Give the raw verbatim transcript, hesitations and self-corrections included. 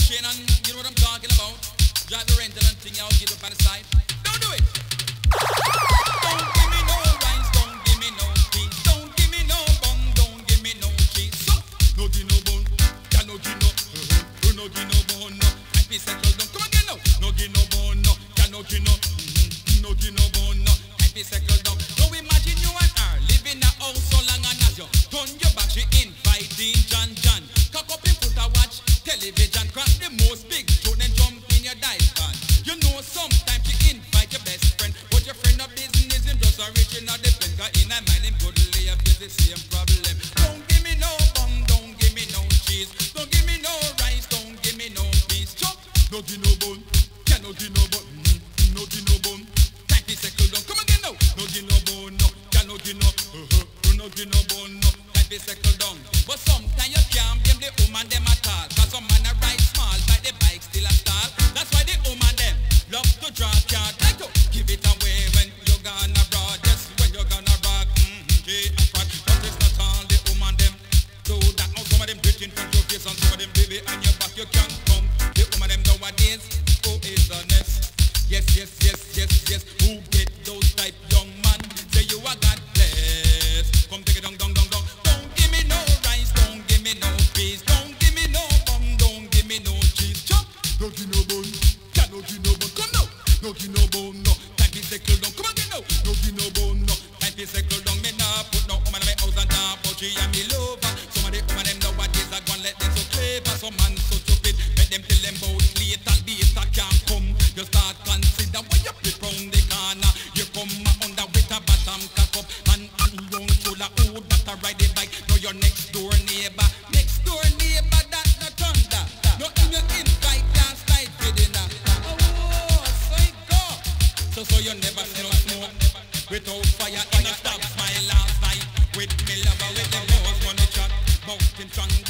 chain and you know what I'm talking about. Drive the rental and thing, I'll give up on the side. Don't do it. Don't give me no rice, don't give me no peas, don't give me no bun, don't give me no cheese. So, no give no bun, can no give no, uh, no give no bun, no. And be settled down. Come again now. No give no bun, no, can no give no, mm-hmm. No give no bun, no. And be settled down. So imagine you and her living a house so long and as you turn your back, she inviting John John. Cock up him foot a watch television, crack the most big tune and jump in your dive pan. You know sometimes you invite your best friend, but your friend of business him just a reaching out the pen. Cause in a mind him good lay up is the same problem. Don't give me no bun, don't give me no cheese, don't give me no rice, don't give me no peas. Chop, no give no bun, can no give no bun, mm, no give no bun. Time to settle down, come again now. No give no bun, no, can no give no, uh-huh, no give no bun, no. Time to settle down. But sometimes you can't blame the woman them at all. Cause some man a ride small, but the bike still a stall. That's why the woman them love to draw card. Like to give it away when you're gone abroad. Yes, when you're gone abroad. Mm-hmm, yeah, but it's not all the woman them do that. Now some of them do it in front of your face and some of them baby on your back you can't come. The woman them nowadays, who is honest? Yes, yes, yes, yes, yes. Who get those type young man? Say you are God bless. Come take it down, down, down, down. Don't give me no rice, don't give me no peas, don't give me no bun, don't give me no cheese. Chop, no give no bun, can no give no bun. Come now, no give no bun, no. Time to settle down. Come again now, no give no bun, no. Time to settle down. Me nah put no woman in my house and nah but she and me lover. Some of the woman them nowadays are gone let them so clever. Some man so stupid, let them tell them about later later can't come. You start consider when you flip round the corner. You come under with a bottom cock up and and round full of who that a ride the bike. Now your next door neighbor, next door neighbor that no thunder. No in your invite can't slide for dinner. Oh, so it go. So so you never see no smoke without fire in a stop. My last night with me lover with the most money chat, mountain strong.